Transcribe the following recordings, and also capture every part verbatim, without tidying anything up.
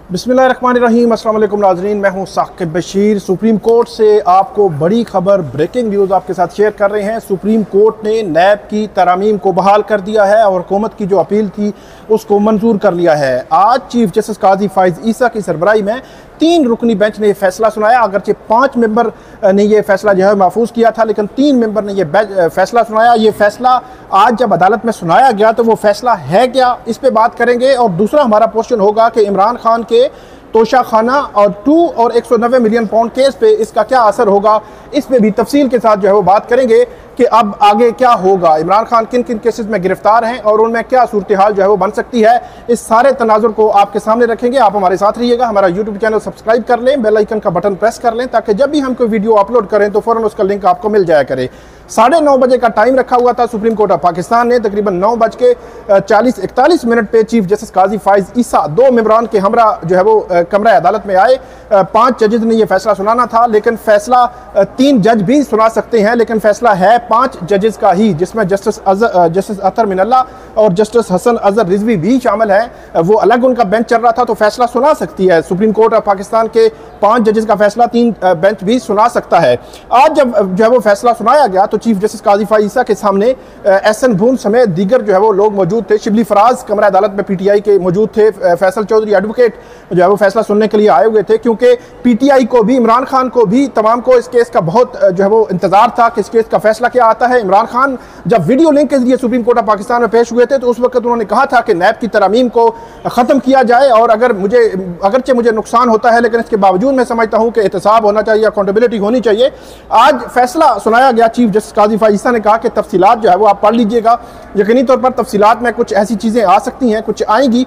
बिस्मिल्लाहिर्रहमानिर्रहीम। अस्सलाम वालेकुम नाज़रीन, मैं हूं साकिब बशीर। सुप्रीम कोर्ट से आपको बड़ी खबर, ब्रेकिंग न्यूज़ आपके साथ शेयर कर रहे हैं। सुप्रीम कोर्ट ने नैब की तरामीम को बहाल कर दिया है और हुकूमत की जो अपील थी उसको मंजूर कर लिया है। आज चीफ जस्टिस काजी फाइज ईसा की सरबराही में तीन रुकनी बेंच ने यह फैसला सुनाया। अगरचे पाँच मेंबर ने यह फैसला जो है महफूज किया था, लेकिन तीन मेंबर ने यह फैसला सुनाया। ये फैसला आज जब अदालत में सुनाया गया तो वो फैसला है क्या, इस पे बात करेंगे। और दूसरा हमारा क्वेश्चन होगा कि इमरान खान के तोशा खाना और टू और एक सौ नब्बे मिलियन पाउंड केस पे इसका क्या असर होगा, इस पे भी तफसील के साथ जो है वो बात करेंगे कि अब आगे क्या होगा, इमरान खान किन किन केसेस में गिरफ्तार हैं और उनमें क्या सूरत हाल जो है वो बन सकती है। इस सारे तनाजुर को आपके सामने रखेंगे। आप हमारे साथ रहिएगा। हमारा यूट्यूब चैनल सब्सक्राइब कर लें, बेल आइकन का बटन प्रेस कर लें ताकि जब भी हम कोई वीडियो अपलोड करें तो फ़ौरन उसका लिंक आपको मिल जाया करे। साढ़े नौ बजे का टाइम रखा हुआ था सुप्रीम कोर्ट ऑफ पाकिस्तान ने। तकरीबन नौ बज के चालीस इकतालीस मिनट पे चीफ जस्टिस काजी फाइज ईसा दो मेंबरान के हमरा जो है वो कमरा अदालत में आए। पांच जजेस ने यह फैसला सुनाना था, लेकिन फैसला तीन जज भी सुना सकते हैं, लेकिन फैसला है पांच जजेस का ही, जिसमें जस्टिस जस्टिस अतर मिनल्ला और जस्टिस हसन अजहर रिजवी भी शामिल हैं। वो अलग उनका बेंच चल रहा था तो फैसला सुना सकती है सुप्रीम कोर्ट ऑफ पाकिस्तान के पांच जजेस का फैसला तीन बेंच भी सुना सकता है। आज जब जो है वो फैसला सुनाया गया तो चीफ जस्टिस काजी फाइज ईसा के सामने एस एन भून समेत दीगर जो है वो लोग मौजूद थे। शिबली फराज कमरा अदालत में पीटीआई के मौजूद थे। फैसल चौधरी एडवोकेट जो है वो फैसला सुनने के लिए आए हुए थे, क्योंकि पीटीआई को भी, इमरान खान को भी, तमाम को इस केस का बहुत जो है वो इंतजार था कि इस केस का फैसला क्या आता है। इमरान खान जब वीडियो लिंक के जरिए सुप्रीम कोर्ट ऑफ पाकिस्तान में पेश हुए थे तो उस वक्त उन्होंने कहा था कि नैब की तरामीम को खत्म किया जाए और अगर मुझे अगरचे मुझे नुकसान होता है लेकिन इसके बावजूद मैं समझता हूं कि एहतसाब होना चाहिए, अकाउंटेबिलिटी होनी चाहिए। आज फैसला सुनाया गया। चीफ जस्टिस काजी फाइज ईसा ने कहा कि तफसीलात जो है वो आप पढ़ लीजिएगा। यकीनी तौर पर तफसीलात में कुछ ऐसी चीज़ें आ सकती हैं, कुछ आएंगी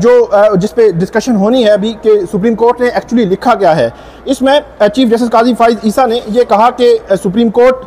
जो जिस पे डिस्कशन होनी है अभी कि सुप्रीम कोर्ट ने एक्चुअली लिखा गया है। इसमें चीफ जस्टिस काजी फाइज ईसा ने यह कहा कि सुप्रीम कोर्ट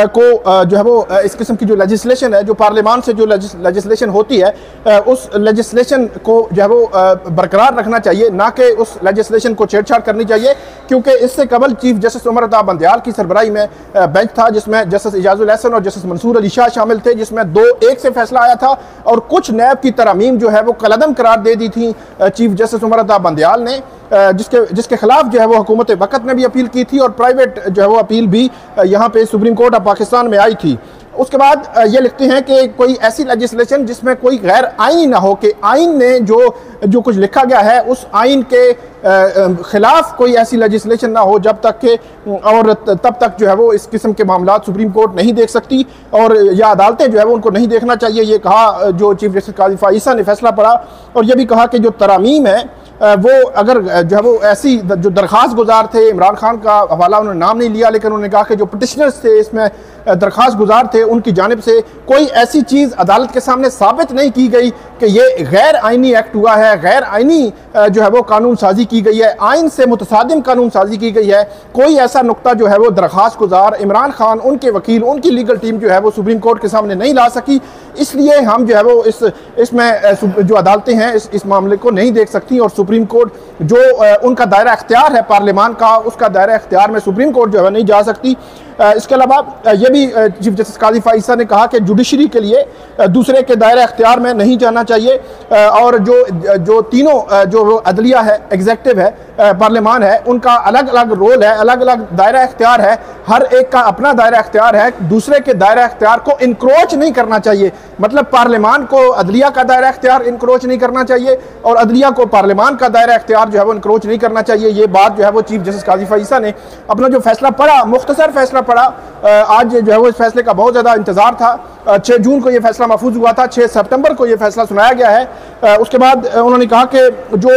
को जो है वो इस किस्म की जो लेजिस्लेशन है, जो पार्लियामान से जो लेजिस्लेशन होती है, उस लेजिस्लेशन को जो है वो बरकरार रखना चाहिए, ना कि उस लेजिस्लेशन को छेड़छाड़ करनी चाहिए। क्योंकि इससे कबल चीफ जस्टिस उमर अता बंदयाल की सरबराही में बेंच था जिसमें जस्टिस इजाजुल एहसन और जस्टिस मंसूर अली शाह शामिल थे, जिसमें दो एक से फैसला आया था और कुछ नैब की तरामीम जो है वो कलअदम करार दे दी थी चीफ जस्टिस उमर अता बंदयाल ने, जिसके जिसके खिलाफ जो है वो हुकूमत वक़्त ने भी अपील की थी और प्राइवेट जो है वो अपील भी यहाँ पे सुप्रीम कोर्ट ऑफ पाकिस्तान में आई थी। उसके बाद ये लिखते हैं कि कोई ऐसी लेजिस्लेशन जिसमें कोई गैर आईनी ना हो, कि आइन में जो जो कुछ लिखा गया है उस आइन के खिलाफ कोई ऐसी लेजिस्लेशन ना हो जब तक के और तब तक जो है वो इस किस्म के मामला सुप्रीम कोर्ट नहीं देख सकती और या अदालतें जो है वो उनको नहीं देखना चाहिए। ये कहा जो चीफ जस्टिस काजी फाइज ईसा ने फैसला पढ़ा। और ये भी कहा कि जो तरामीम है वो अगर जो है वो ऐसी जो दरख्वास्त गुजार थे, इमरान खान का हवाला उन्होंने नाम नहीं लिया, लेकिन उन्होंने कहा कि जो पिटिशनर्स थे इसमें दरख्वास्त गुजार थे उनकी जानिब से कोई ऐसी चीज़ अदालत के सामने साबित नहीं की गई कि ये गैर आइनी एक्ट हुआ है, गैर आइनी जो है वो कानून साजी की गई है, आइन से मुतसादिम कानून साजी की गई है। कोई ऐसा नुक्ता जो है वो दरख्वास्त गुजार, इमरान खान, उनके वकील, उनकी लीगल टीम जो है वो सुप्रीम कोर्ट के सामने नहीं ला सकी। इसलिए हम जो है वो इस इसमें जो अदालतें हैं इस इस मामले को नहीं देख सकती और सुप्रीम कोर्ट जो उनका दायरा अख्तियार है पार्लियामान का, उसका दायरा अख्तियार में सुप्रीम कोर्ट जो है नहीं जा सकती। इसके अलावा ये भी चीफ जस्टिस काजी फाइज ईसा ने कहा कि जुडिशरी के लिए दूसरे के दायरे अख्तियार में नहीं जाना चाहिए और जो जो तीनों जो अदलिया है, एग्जेक्टिव है, पार्लियामान है, उनका अलग अलग रोल है, अलग अलग दायरा अख्तियार है, हर एक का अपना दायरा अख्तियार है। दूसरे के दायरा अख्तियार को इंक्रोच नहीं करना चाहिए। मतलब पार्लियामान को अदलिया का दायरा अख्तियार इंक्रोच नहीं करना चाहिए और अदलिया को पार्लियामान का दायरा अख्तियार जो है वो इंक्रोच नहीं करना चाहिए। ये बात जो है वो चीफ जस्टिस काजी फाइज ईसा ने अपना जो फैसला पढ़ा, मुख्तसर फैसला पड़ा, आज जो है वो इस फैसले का बहुत ज़्यादा इंतजार था। छः जून को ये फैसला महफूज हुआ था, छः सितंबर को ये फैसला सुनाया गया है। उसके बाद उन्होंने कहा कि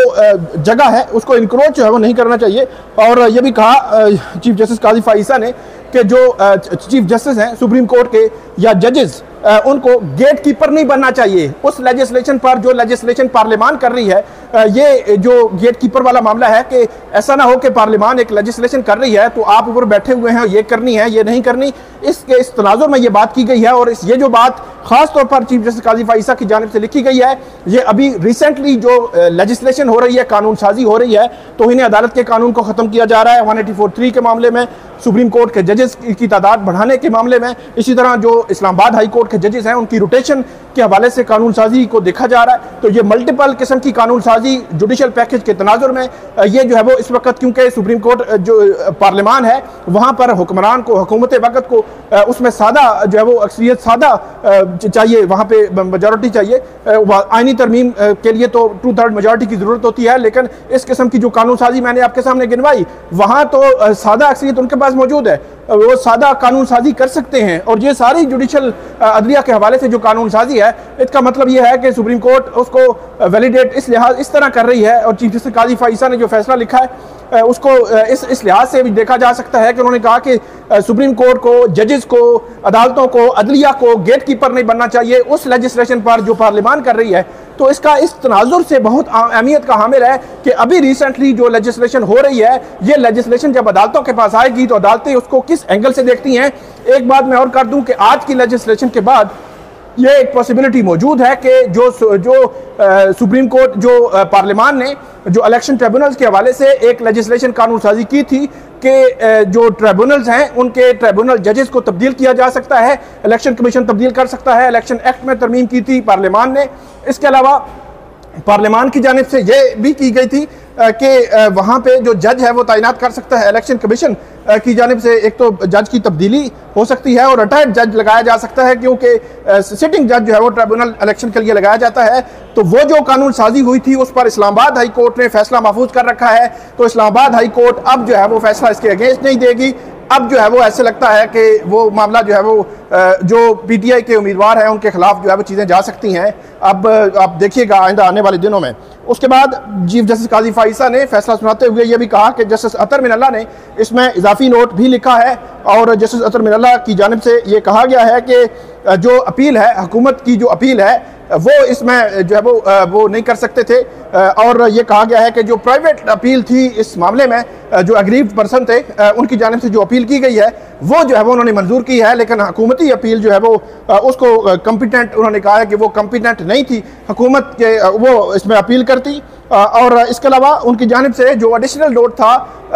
जो जगह है उसको इंक्रोच जो है वो नहीं करना चाहिए। और ये भी कहा चीफ जस्टिस काजी फाइज ईसा ने कि जो चीफ जस्टिस हैं सुप्रीम कोर्ट के या जजेस, उनको गेट कीपर नहीं बनना चाहिए उस लेजिस्लेशन पर जो लेजिस्लेशन पार्लियामान कर रही है। ये जो गेट कीपर वाला मामला है कि ऐसा ना हो कि पार्लियामान एक लेजिस्लेशन कर रही है तो आप ऊपर बैठे हुए हैं, ये करनी है, ये नहीं करनी। इसके इस तनाजुर में ये बात की गई है और इस ये जो बात खास तौर पर चीफ जस्टिस काजी फाइज ईसा की जानिब से लिखी गई है, ये अभी रिसेंटली जो लेजिस्लेशन हो रही है, कानून साजी हो रही है, तो इन्हें अदालत के कानून को ख़त्म किया जा रहा है। वन एटी फोर थ्री के मामले में, सुप्रीम कोर्ट के जजेस की तादाद बढ़ाने के मामले में, इसी तरह जो इस्लामाबाद हाई कोर्ट के जजेस हैं उनकी रोटेशन के हवाले से कानून साजी को देखा जा रहा है। तो ये मल्टीपल किस्म की कानून साजी जुडिशल पैकेज के तनाजुर में ये जो है वो इस वक्त, क्योंकि सुप्रीम कोर्ट जो पार्लियामान है वहाँ पर हुक्मरान को, हुकूमत वक्त को उसमें सादा जो है वो अक्सरियत सादा चाहिए, वहाँ पे मेजॉरिटी चाहिए। आईनी तरमीम के लिए तो टू थर्ड मेजॉरिटी की ज़रूरत होती है, लेकिन इस किस्म की जो कानून साजी मैंने आपके सामने गिनवाई वहाँ तो सादा अक्सरियत उनके पास मौजूद है, वो सादा कानून साजी कर सकते हैं। और ये सारी जुडिशल अदलिया के हवाले से जो कानून साजी है, इसका मतलब ये है कि सुप्रीम कोर्ट उसको वैलिडेट इस लिहाज इस तरह कर रही है, और चीफ जस्टिस काजी फाइसा ने जो फैसला लिखा है उसको इस इस लिहाज से भी देखा जा सकता है कि उन्होंने कहा कि सुप्रीम कोर्ट को, जजेस को, अदालतों को, अदलिया को गेट कीपर नहीं बनना चाहिए उस लेजिस्लेशन पर जो पार्लियामान कर रही है। तो इसका इस तनाजुर से बहुत अहमियत का हामिल है कि अभी रिसेंटली जो लेजिस्लेशन हो रही है, ये लेजिस्लेशन जब अदालतों के पास आएगी तो अदालतें उसको किस एंगल से देखती हैं। एक बात मैं और कर दूं कि आज की लेजिस्लेशन के बाद ये एक पॉसिबिलिटी मौजूद है कि जो जो आ, सुप्रीम कोर्ट, जो आ, पार्लियामान ने जो इलेक्शन ट्रिब्यूनल्स के हवाले से एक लेजिस्लेशन कानून साजी की थी कि जो ट्रिब्यूनल्स हैं उनके ट्रिब्यूनल जजेस को तब्दील किया जा सकता है, इलेक्शन कमीशन तब्दील कर सकता है। इलेक्शन एक्ट में तरमीम की थी पार्लियामान ने। इसके अलावा पार्लियामान की जानिब से यह भी की गई थी कि वहाँ पे जो जज है वो तैनात कर सकता है। इलेक्शन कमीशन की जानिब से एक तो जज की तब्दीली हो सकती है और रिटायर्ड जज लगाया जा सकता है, क्योंकि सिटिंग जज जो है वो ट्रिब्यूनल इलेक्शन के लिए लगाया जाता है। तो वो जो कानून साजी हुई थी उस पर इस्लामाबाद हाई कोर्ट ने फैसला महफूज कर रखा है। तो इस्लामाबाद हाई कोर्ट अब जो है वो फैसला इसके अगेंस्ट नहीं देगी। अब जो है वो ऐसे लगता है कि वो मामला जो है वो जो पीटीआई के उम्मीदवार हैं उनके खिलाफ जो है वो चीज़ें जा सकती हैं। अब आप देखिएगा आइंदा आने वाले दिनों में। उसके बाद चीफ जस्टिस काजी फाइसा ने फैसला सुनाते हुए ये भी कहा कि जस्टिस अतर मिनल्ला ने इसमें इजाफी नोट भी लिखा है, और जस्टिस अतर मिनल्ला की जानिब से ये कहा गया है कि जो अपील है, हुकूमत की जो अपील है वो इसमें जो है वो वो नहीं कर सकते थे। और ये कहा गया है कि जो प्राइवेट अपील थी इस मामले में, जो अग्रीव्ड पर्सन थे उनकी जानिब से जो अपील की गई है वो जो है वो उन्होंने मंजूर की है, लेकिन हुकूमती अपील जो है वो उसको कम्पिटेंट, उन्होंने कहा है कि वो कम्पिटेंट नहीं थी हुकूमत के, वो इसमें अपील करती। और इसके अलावा उनकी जानिब से जो एडिशनल नोट था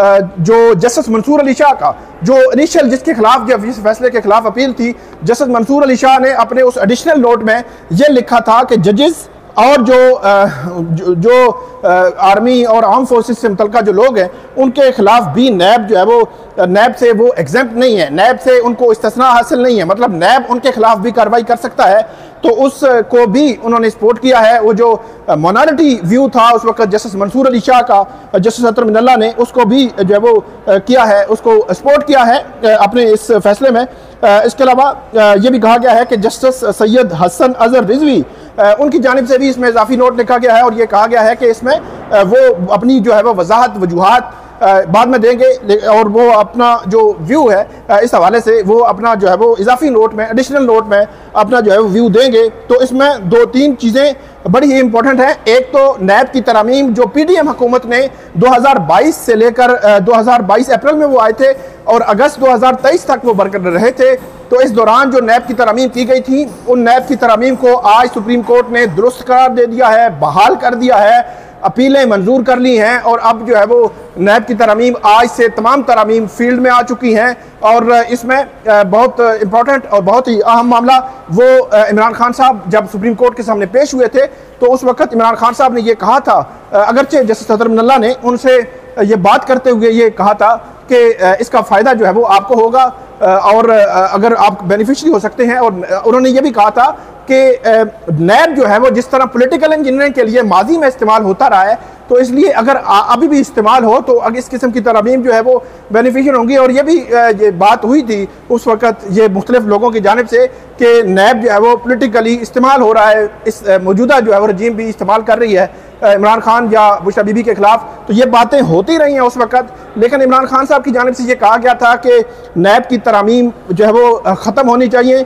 जो जस्टिस मंसूर अली शाह का, जो इनिशियल जिसके खिलाफ, जब इस फैसले के खिलाफ अपील थी, जस्टिस मंसूर अली शाह ने अपने उस एडिशनल नोट में ये लिखा था कि जजेस और जो जो, जो आर्मी और आर्म फोर्सेस से मुतल्लिका जो लोग हैं उनके खिलाफ भी नैब जो है वो नैब से वो एग्जेम्प्ट नहीं है, नैब से उनको इस्तिस्ना हासिल नहीं है, मतलब नैब उनके खिलाफ भी कार्रवाई कर सकता है। तो उसको भी उन्होंने सपोर्ट किया है। वो जो माइनॉरिटी व्यू था उस वक्त जस्टिस मंसूर अली शाह का, जस्टिस अतर मिनल्ला ने उसको भी जो है वो किया है, उसको सपोर्ट किया है अपने इस फैसले में। इसके अलावा ये भी कहा गया है कि जस्टिस सैयद हसन अजहर रिजवी, उनकी जानिब से भी इसमें इजाफी नोट लिखा गया है, और ये कहा गया है कि इसमें वो अपनी जो है वो वजाहत, वजूहात बाद में देंगे, और वो अपना जो व्यू है इस हवाले से वो अपना जो है वो इजाफी नोट में, एडिशनल नोट में अपना जो है वो व्यू देंगे। तो इसमें दो तीन चीज़ें बड़ी ही इंपॉर्टेंट है। एक तो नैब की तरमीम जो पीडीएम हुकूमत ने दो हज़ार बाईस से लेकर दो हज़ार बाईस अप्रैल में वो आए थे और अगस्त दो हज़ार तेईस तक वो बरकरार रहे थे। तो इस दौरान जो नैब की तरमीम की गई थी, उन नैब की तरमीम को आज सुप्रीम कोर्ट ने दुरुस्त करार दे दिया है, बहाल कर दिया है, अपीलें मंजूर कर ली हैं, और अब जो है वो नैब की तरमीम आज से तमाम तरमीम फील्ड में आ चुकी हैं। और इसमें बहुत इंपॉर्टेंट और बहुत ही अहम मामला, वो इमरान खान साहब जब सुप्रीम कोर्ट के सामने पेश हुए थे तो उस वक्त इमरान खान साहब ने ये कहा था, अगरचे जस्टिस अतर मिनल्ला ने उनसे ये बात करते हुए ये कहा था कि इसका फ़ायदा जो है वो आपको होगा और अगर आप बेनिफिशरी हो सकते हैं। और उन्होंने ये भी कहा था कि नैब जो है वो जिस तरह पॉलिटिकल इंजीनियरिंग के लिए माजी में इस्तेमाल होता रहा है, तो इसलिए अगर अभी भी इस्तेमाल हो तो इस किस्म की तरमीम जो है वो बेनिफिशियल होंगी। और ये भी ये बात हुई थी उस वक्त ये मुख्तलिफ लोगों की जानिब से कि नैब जो है वो पॉलिटिकली इस्तेमाल हो रहा है, इस मौजूदा जो है वो रजीम भी इस्तेमाल कर रही है इमरान खान या बुशरा बीबी के खिलाफ। तो ये बातें होती रही हैं उस वक्त, लेकिन इमरान खान साहब की जानिब से ये कहा गया था कि नैब की तरमीम जो है वो ख़त्म होनी चाहिए।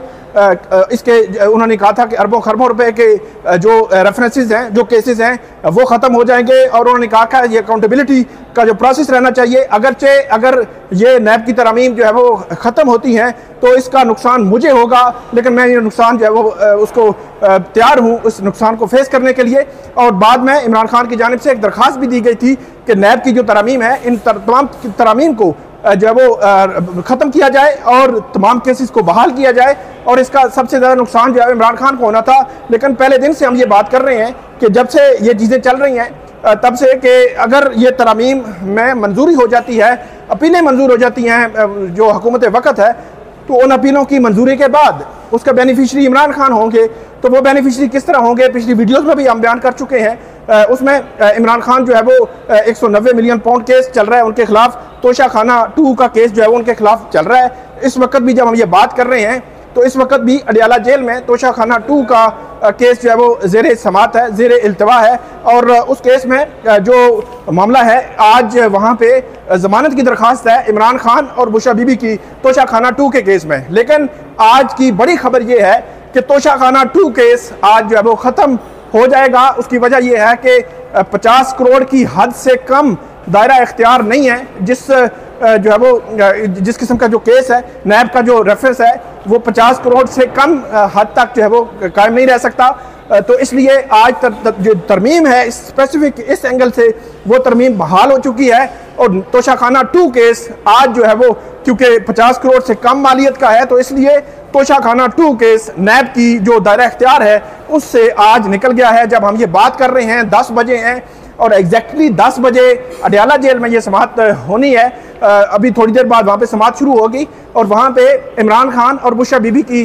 इसके उन्होंने कहा था कि अरबों खरबों रुपए के जो रेफरेंसेस हैं, जो केसेस हैं वो ख़त्म हो जाएंगे, और उन्होंने कहा कि ये अकाउंटेबिलिटी का जो प्रोसेस रहना चाहिए। अगरचे अगर ये नैब की तरमीम जो है वो ख़त्म होती हैं तो इसका नुकसान मुझे होगा, लेकिन मैं ये नुकसान जो है वो उसको तैयार हूँ उस नुकसान को फेस करने के लिए। और बाद में इमरान खान की जानिब से एक दरख्वास्त भी दी गई थी कि नैब की जो तरमीम है, इन तमाम तरमीम को जो है वो ख़त्म किया जाए और तमाम केसेस को बहाल किया जाए। और इसका सबसे ज़्यादा नुकसान जो है इमरान खान को होना था, लेकिन पहले दिन से हम ये बात कर रहे हैं कि जब से ये चीज़ें चल रही हैं तब से कि अगर ये तरमीम में मंजूरी हो जाती है, अपीलें मंजूर हो जाती हैं जो हुकूमत वक़्त है, तो उन अपीलों की मंजूरी के बाद उसका बेनिफिशरी इमरान खान होंगे। तो वो बेनिफिशरी किस तरह होंगे, पिछली वीडियोस में भी हम बयान कर चुके हैं। उसमें इमरान खान जो है वो एक सौ नब्बे मिलियन पाउंड केस चल रहा है उनके खिलाफ, तोशा खाना टू का केस जो है वो उनके खिलाफ चल रहा है। इस वक्त भी जब हम ये बात कर रहे हैं तो इस वक्त भी अडियाला जेल में तोशा खाना टू का केस जो है वो ज़ेरे समात है, ज़ेरे इल्तवा है। और उस केस में जो मामला है, आज वहाँ पे ज़मानत की दरख्वास्त है इमरान खान और बुशरा बीबी की तोशा खाना टू के केस में। लेकिन आज की बड़ी खबर ये है कि तोशा खाना टू केस आज जो है वो ख़त्म हो जाएगा। उसकी वजह यह है कि पचास करोड़ की हद से कम दायरा इख्तियार नहीं है, जिस जो है वो जिस किस्म का जो केस है, नैब का जो रेफरेंस है वो पचास करोड़ से कम हद तक जो है वो कायम नहीं रह सकता। तो इसलिए आज तर, तर, जो तरमीम है स्पेसिफिक इस एंगल से वो तरमीम बहाल हो चुकी है। और तोशा खाना टू केस आज जो है वो क्योंकि पचास करोड़ से कम मालियत का है, तो इसलिए तोशा खाना टू केस नैब की जो दायरा इख्तियार है उससे आज निकल गया है। जब हम ये बात कर रहे हैं दस बजे हैं और एग्जैक्टली दस बजे अडियाला जेल में ये समाअत होनी है। अभी थोड़ी देर बाद वहाँ पे समाअत शुरू होगी और वहाँ पे इमरान खान और बुशरा बीबी की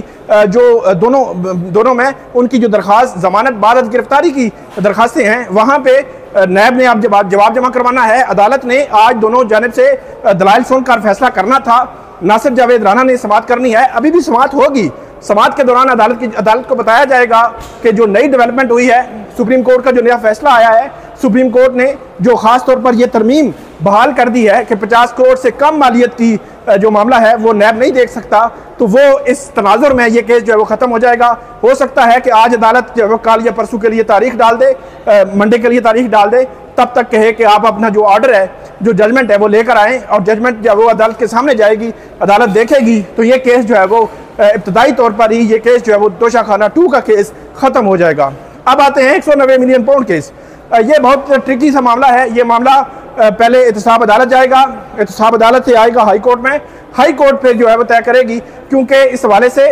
जो दोनों दोनों में उनकी जो दरख्वास्त ज़मानत बाद गिरफ्तारी की दरख्वास्तें हैं, वहाँ पे नैब ने अब जवाब जवाब जमा करवाना है। अदालत ने आज दोनों जानिब से दलाइल सुनकर फैसला करना था। नासिर जावेद राना ने समाअत करनी है, अभी भी समाअत होगी। समाअत के दौरान अदालत की अदालत को बताया जाएगा कि जो नई डेवलपमेंट हुई है, सुप्रीम कोर्ट का जो नया फैसला आया है, सुप्रीम कोर्ट ने जो खास तौर पर यह तरमीम बहाल कर दी है कि पचास करोड़ से कम मालियत की जो मामला है वो नैब नहीं देख सकता, तो वो इस तनाजुर में ये केस जो है वो ख़त्म हो जाएगा। हो सकता है कि आज अदालत जो है वो कल या परसों के लिए तारीख डाल दे, मंडे के लिए तारीख डाल दे, तब तक कहे कि आप अपना जो ऑर्डर है, जो जजमेंट है वो लेकर आएँ और जजमेंट जब वो अदालत के सामने जाएगी, अदालत देखेगी, तो ये केस जो है वो इब्तदाई तौर पर ही ये केस जो है वो तोशा खाना टू का केस ख़त्म हो जाएगा। अब आते हैं एक सौ नब्बे मिलियन पाउंड केस। ये बहुत ट्रिकी सा मामला है। ये मामला पहले एहतसाब अदालत जाएगा, एहतसाब अदालत से आएगा हाई कोर्ट में, हाई कोर्ट पे जो है वो तय करेगी। क्योंकि इस हवाले से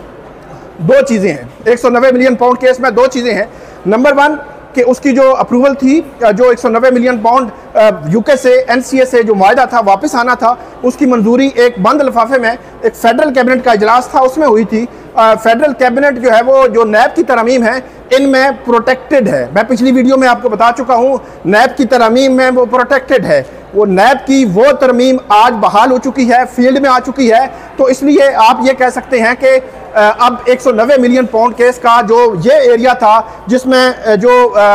दो चीज़ें हैं, एक सौ नब्बे मिलियन पाउंड केस में दो चीज़ें हैं। नंबर वन कि उसकी जो अप्रूवल थी, जो एक सौ नब्बे मिलियन पाउंड यूके से एनसीए से जो मुआहदा था वापस आना था, उसकी मंजूरी एक बंद लिफाफे में एक फेडरल कैबिनेट का इजलास था उसमें हुई थी। फेडरल कैबिनेट जो है वो जो नैब की तरमीम है इनमें प्रोटेक्टेड है। मैं पिछली वीडियो में आपको बता चुका हूँ, नैब की तरमीम में वो प्रोटेक्टेड है। वो नैब की वो तरमीम आज बहाल हो चुकी है, फील्ड में आ चुकी है। तो इसलिए आप ये कह सकते हैं कि अब एक सौ नब्बे मिलियन पाउंड केस का जो ये एरिया था जिसमें जो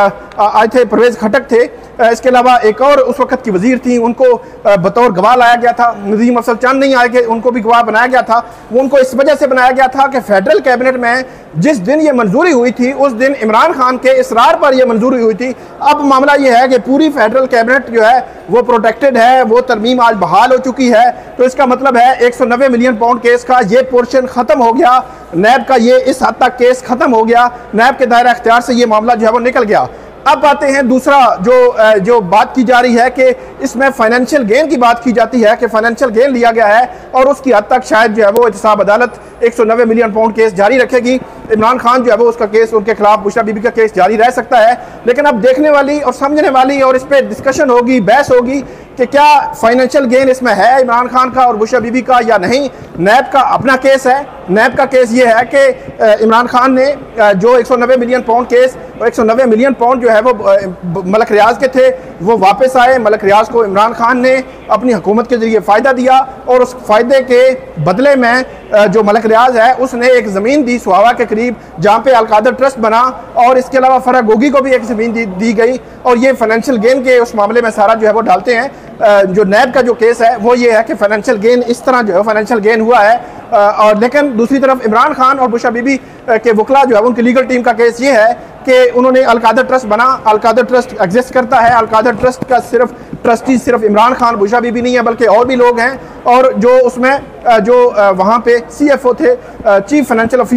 आए थे परवेज खटक थे, इसके अलावा एक और उस वक्त की वजीर थी, उनको बतौर गवाह लाया गया था। नजीम अफजल चंद नहीं आए, उनको भी गवाह बनाया गया था। वो उनको इस वजह से बनाया गया था कि फेडरल कैबिनेट में जिस दिन ये मंजूरी हुई थी उस दिन इमरान खान के इसरार पर यह मंजूरी हुई थी। अब मामला ये है कि पूरी फेडरल कैबिनेट जो है वो प्रोटेक्टेड है, वो तरमीम आज बहाल हो चुकी है। तो इसका मतलब है एक सौ नब्बे मिलियन पाउंड केस का ये पोर्शन खत्म हो गया, नैब का ये इस हद तक केस खत्म हो गया, नैब के दायरा इख्तियार से ये मामला जो है वो निकल गया। अब आते हैं दूसरा जो जो बात की जा रही है कि इसमें फाइनेंशियल गेन की बात की जाती है कि फाइनेंशियल गेन लिया गया है और उसकी हद तक शायद जो है वो एहतसाब अदालत एक सौ नब्बे मिलियन पाउंड केस जारी रखेगी। इमरान खान जो है वो उसका केस, उनके खिलाफ बुशरा बीबी का केस जारी रह सकता है। लेकिन अब देखने वाली और समझने वाली और इस पर डिस्कशन होगी, बहस होगी कि क्या फाइनेंशियल गेन इसमें है इमरान खान का और बुशरा बीबी का या नहीं। नैब का अपना केस है। नैब का केस ये है कि इमरान खान ने जो एक सौ नब्बे मिलियन पाउंड केस और एक सौ नब्बे मिलियन पाउंड जो है वो मलक रियाज के थे वो वापस आए। मलक रियाज को इमरान खान ने अपनी हुकूमत के जरिए फ़ायदा दिया और उस फ़ायदे के बदले में जो मलक रियाज है उसने एक ज़मीन दी सुहावा के करीब, जहाँ पे अलकादर ट्रस्ट बना और इसके अलावा फरा गोगी को भी एक ज़मीन दी, दी गई। और ये फाइनेंशियल गेन के उस मामले में सारा जो है वो डालते हैं। जो नैब का जो केस है वो ये है कि फाइनेंशियल गेन इस तरह जो है फाइनेंशियल गेन हुआ है। और लेकिन दूसरी तरफ इमरान खान और बुशरा बीबी के वकला जो है उनकी लीगल टीम का केस ये है कि उन्होंने अलकादर ट्रस्ट बना, अलकादर ट्रस्ट एग्जिस्ट करता है। अलकादर ट्रस्ट का सिर्फ ट्रस्टी सिर्फ इमरान खान बुशरा बीबी नहीं है बल्कि और भी लोग हैं। और जो उसमें जो वहाँ पे सी एफ ओ थे, चीफ फाइनेंशियल ऑफिसर,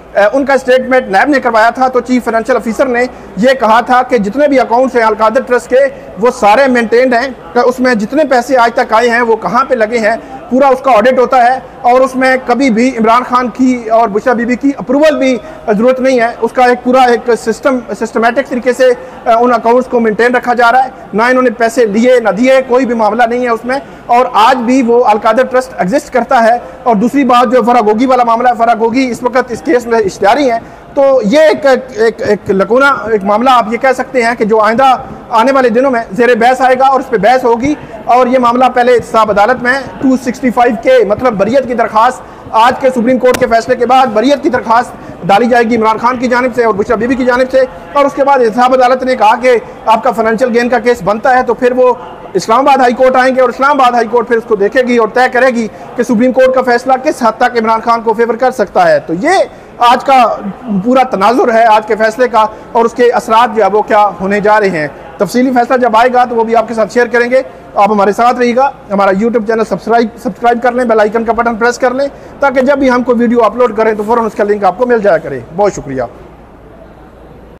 उनका स्टेटमेंट नैब ने करवाया था, तो चीफ फाइनेंशियल ऑफिसर ने यह कहा था कि जितने भी अकाउंट्स हैं अलकादर ट्रस्ट के वो सारे मेंटेन्ड हैं, उसमें जितने पैसे आज तक आए हैं वो कहाँ पे लगे हैं पूरा उसका ऑडिट होता है, और उसमें कभी भी इमरान खान की और बुशरा बीबी की अप्रूवल भी ज़रूरत नहीं है। उसका एक पूरा एक सिस्टम सिस्टमेटिक तरीके से उन अकाउंट्स को मेंटेन रखा जा रहा है, ना इन्होंने पैसे लिए ना दिए, कोई भी मामला नहीं है उसमें, और आज भी वो अलकादर ट्रस्ट एग्जिस्ट करता है। और दूसरी बात जो फरागोगी वाला मामला है, फरागोगी इस वक्त इस केस में इश्तिहारी हैं, तो ये एक एक एक लकूना एक मामला आप ये कह सकते हैं कि जो आइंदा आने वाले दिनों में ज़ेर बहस आएगा और उस पर बहस होगी, और ये मामला पहले एहतसाब अदालत में टू सिक्सटी फाइव के मतलब बरियत की दरख्वास्त, आज के सुप्रीम कोर्ट के फैसले के बाद बरियत की दरख्वास्त डाली जाएगी इमरान खान की जानिब से और बुशरा बीबी की जानिब से, और उसके बाद एहतसाब अदालत ने कहा कि आपका फाइनेंशियल गेन का केस बनता है, तो फिर वो इस्लामाबाद हाई कोर्ट आएंगे और इस्लामाबाद हाई कोर्ट फिर उसको देखेगी और तय करेगी कि सुप्रीम कोर्ट का फैसला किस हद तक इमरान खान को फेवर कर सकता है। तो ये आज का पूरा तनाजुर है आज के फैसले का, और उसके असरात जो है वो क्या होने जा रहे हैं। तफसीली फैसला जब आएगा तो वो भी आपके साथ शेयर करेंगे। आप हमारे साथ रहिएगा, हमारा यूट्यूब चैनल सब्सक्राइब सब्सक्राइब कर लें, बेल आइकन का बटन प्रेस कर लें, ताकि जब भी हम कोई वीडियो अपलोड करें तो फ़ौरन उसका लिंक आपको मिल जाया करे। बहुत शुक्रिया।